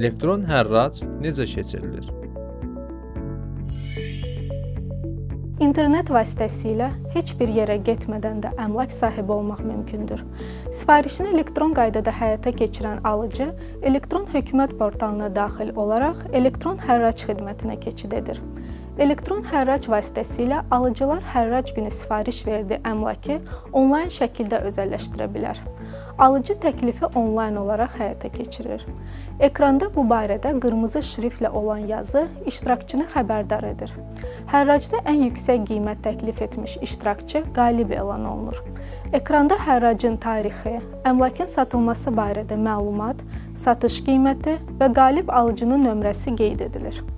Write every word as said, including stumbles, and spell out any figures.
elektron hərrac necə keçirilir? İnternet vasitəsilə heç bir yerə getmədən də əmlak sahibi olmaq mümkündür. Sifarişini elektron qaydada həyata keçirən alıcı elektron hökumət portalına daxil olaraq elektron hərrac xidmətinə keçid edir. Elektron hərrac vasitəsilə alıcılar hərrac günü sifariş verdiyi əmlakı onlayn şəkildə özəlləşdirə bilər. Alıcı təklifi onlayn olaraq həyata keçirir. Ekranda bu barədə qırmızı şriftlə olan yazı iştirakçını xəbərdar edir. Hərracda ən yüksək qiymət təklif etmiş iştirakçı qalib elan olunur. Ekranda hərracın tarixi, əmlakın satılması barədə məlumat, satış qiyməti və qalib alıcının nömrəsi qeyd edilir.